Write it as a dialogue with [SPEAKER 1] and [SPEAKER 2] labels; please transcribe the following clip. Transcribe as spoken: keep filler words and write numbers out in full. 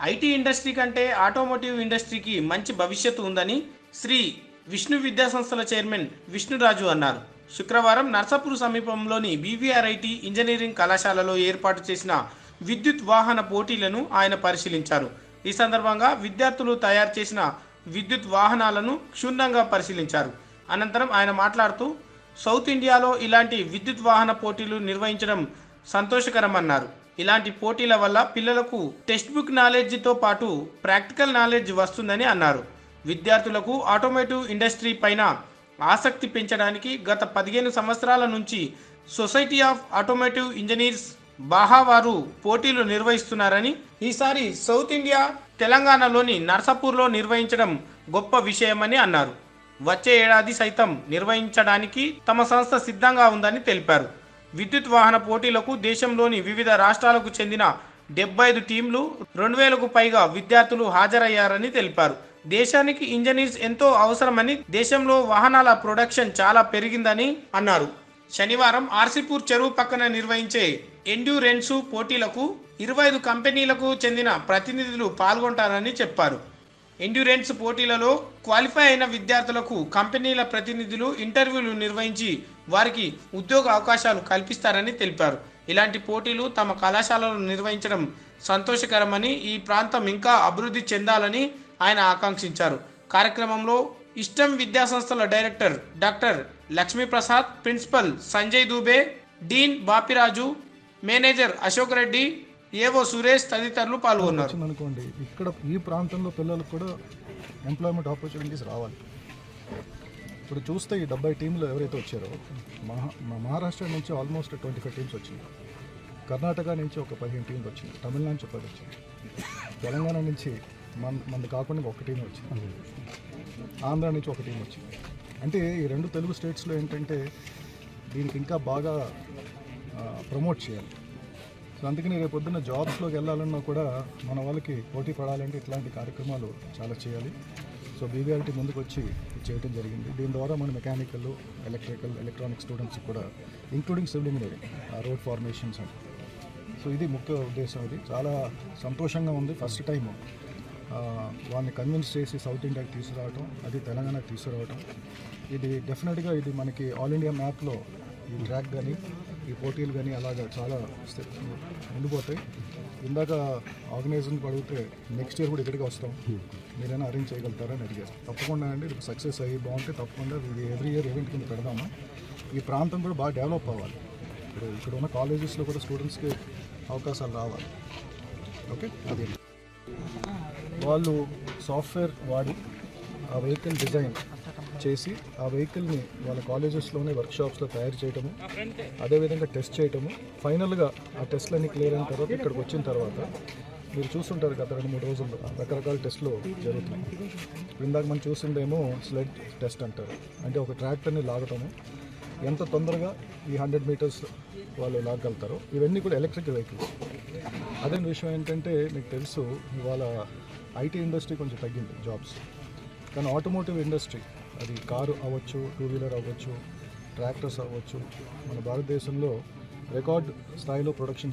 [SPEAKER 1] IT industry కంటే automotive ఇండస్ట్రీకి మంచి భవిష్యత్తు ఉందని శ్రీ విష్ణు విద్యా సంస్థల చైర్మన్ విష్ణురాజు అన్నారు. శుక్రవారం నర్సాపూర్ సమీపంలోని బీవీఆర్ఐటీ ఇంజనీరింగ్ కళాశాలలో ఏర్పాటు చేసిన విద్యుత్ వాహన పోటీలను ఆయన పరిశీలించారు. ఈ సందర్భంగా విద్యార్థులు తయారు చేసిన విద్యుత్ వాహనాలను క్షుణ్ణంగా పరిశీలించారు. అనంతరం ఆయన మాట్లాడుతూ సౌత్ ఇండియాలో ఇలాంటి విద్యుత్ వాహన పోటీలు నిర్వహించడం సంతోషకరమన్నారు. ఇలాంటి పోటీల వల్ల పిల్లలకు టెక్స్ట్ బుక్ నాలెడ్జ్తో పాటు ప్రాక్టికల్ నాలెడ్జ్ వస్తుందని అన్నారు. విద్యార్థులకు ఆటోమోటివ్ ఇండస్ట్రీ పైన ఆసక్తి పెంచడానికి గత పదిహేను సంవత్సరాల నుంచి society of automotive engineers Baja వారు పోటీలు నిర్వహిస్తున్నారని, ఈసారి సౌత్ ఇండియా తెలంగాణలోని నర్సాపూర్లో నిర్వహించడం గొప్ప విషయమని అన్నారు. వచ్చే ఏడాది సైతం నిర్వహించడానికి తమ సంస్థ సిద్ధంగా ఉందని తెలిపారు. విద్యుత్ వాహన పోటీలకు దేశంలోని వివిధ రాష్ట్రాలకు చెందిన డెబ్బై ఐదు టీంలు రెండు వేలకు పైగా విద్యార్థులు హాజరయ్యారని తెలిపారు. దేశానికి ఇంజనీర్స్ ఎంతో అవసరమని, దేశంలో వాహనాల ప్రొడక్షన్ చాలా పెరిగిందని అన్నారు. శనివారం ఆర్సీపూర్ చెరువు పక్కన నిర్వహించే ఎండ్యూరెన్స్ పోటీలకు ఇరవై ఐదు కంపెనీలకు చెందిన ప్రతినిధులు పాల్గొంటారని చెప్పారు. ఎండ్యూరెన్స్ పోటీలలో క్వాలిఫై అయిన విద్యార్థులకు కంపెనీల ప్రతినిధులు ఇంటర్వ్యూలు నిర్వహించి వారికి ఉద్యోగ అవకాశాలు కల్పిస్తారని తెలిపారు. ఇలాంటి పోటీలు తమ కళాశాలలో నిర్వహించడం సంతోషకరమని, ఈ ప్రాంతం ఇంకా అభివృద్ధి చెందాలని ఆయన ఆకాంక్షించారు. కార్యక్రమంలో ఇష్టం విద్యాసంస్థల director doctor Lakshmiprasad, principal Sanjay Dubey, dean Bapiraju, manager Ashok Reddy, AO Suresh తదితరులు పాల్గొన్నారు.
[SPEAKER 2] అనుకోండి, ఇక్కడ ఈ ప్రాంతంలో పిల్లలకు కూడా ఎంప్లాయ్మెంట్ ఆపర్చునిటీస్ రావాలి. ఇప్పుడు చూస్తే ఈ డెబ్బై టీంలు ఎవరైతే వచ్చారో, మహా మహారాష్ట్ర నుంచి ఆల్మోస్ట్ ట్వంటీ ఫైవ్ టీమ్స్ వచ్చినాయి, కర్ణాటక నుంచి ఒక పదిహేను టీంలు వచ్చినాయి, తమిళనాడు నుంచి పది వచ్చినాయి, తెలంగాణ నుంచి మన మనది కాకుండా ఒక టీం వచ్చింది, ఆంధ్ర నుంచి ఒక టీం వచ్చింది. అంటే ఈ రెండు తెలుగు స్టేట్స్లో ఏంటంటే దీనికి ఇంకా బాగా ప్రమోట్ చేయాలి. సో అందుకని రేపు పొద్దున్న జాబ్స్లోకి వెళ్ళాలన్నా కూడా మన వాళ్ళకి పోటీ పడాలంటే ఇట్లాంటి కార్యక్రమాలు చాలా చేయాలి. సో బీవీఆర్టీ ముందుకు వచ్చి చేయడం జరిగింది. దీని ద్వారా మన మెకానికల్, ఎలక్ట్రికల్, ఎలక్ట్రానిక్ స్టూడెంట్స్ కూడా, including civil engineering, road formations అని. సో ఇది ముఖ్య ఉద్దేశం. ఇది చాలా సంతోషంగా ఉంది. ఫస్ట్ టైం వాళ్ళని కన్విన్స్ చేసి సౌత్ ఇండియాకి తీసుకురావటం, అది తెలంగాణకి తీసుకురావటం, ఇది డెఫినెట్గా ఇది మనకి ఆల్ ఇండియా మ్యాప్లో ఈ ట్రాక్ కానీ ఈ పోటీలు కానీ అలాగా చాలా ఉండిపోతాయి. ఇందాక ఆర్గనైజేషన్కి అడిగితే నెక్స్ట్ ఇయర్ కూడా ఇక్కడికి వస్తాం, మీరైనా అరేంజ్ చేయగలుగుతారని అడిగారు. తప్పకుండా అండి, ఇది సక్సెస్ అయ్యి బాగుంటే తప్పకుండా ఇది ఎవ్రీ ఇయర్ ఈవెంట్ కింద పెడదాము. ఈ ప్రాంతం కూడా బాగా డెవలప్ అవ్వాలి. ఇప్పుడు ఇక్కడ ఉన్న కాలేజెస్లో కూడా స్టూడెంట్స్కి అవకాశాలు రావాలి. ఓకే, అది వాళ్ళు సాఫ్ట్వేర్ వాడి ఆ వెహికల్ డిజైన్ చేసి ఆ వెహికల్ని వాళ్ళ కాలేజెస్లోనే వర్క్షాప్స్లో తయారు చేయటము, అదేవిధంగా టెస్ట్ చేయటము, ఫైనల్గా ఆ టెస్ట్లన్నీ క్లియర్ అయిన తర్వాత ఇక్కడికి వచ్చిన తర్వాత మీరు చూస్తుంటారు గత రెండు మూడు రోజుల్లో రకరకాల టెస్ట్లు జరుగుతున్నాయి. ఇందాక మనం చూసిందేమో స్లెడ్ టెస్ట్ అంటారు, అంటే ఒక ట్రాక్టర్ని లాగటము, ఎంత తొందరగా ఈ హండ్రెడ్ మీటర్స్ వాళ్ళు లాగలుగుతారో. ఇవన్నీ కూడా ఎలక్ట్రిక్ వెహికల్స్. అదే విషయం ఏంటంటే మీకు తెలుసు, ఇవాళ ఐటీ ఇండస్ట్రీ కొంచెం తగ్గింది జాబ్స్, కానీ ఆటోమోటివ్ ఇండస్ట్రీ, అది కారు అవ్వచ్చు, టూ వీలర్ అవ్వచ్చు, ట్రాక్టర్స్ అవ్వచ్చు, మన భారతదేశంలో రికార్డ్ స్థాయిలో ప్రొడక్షన్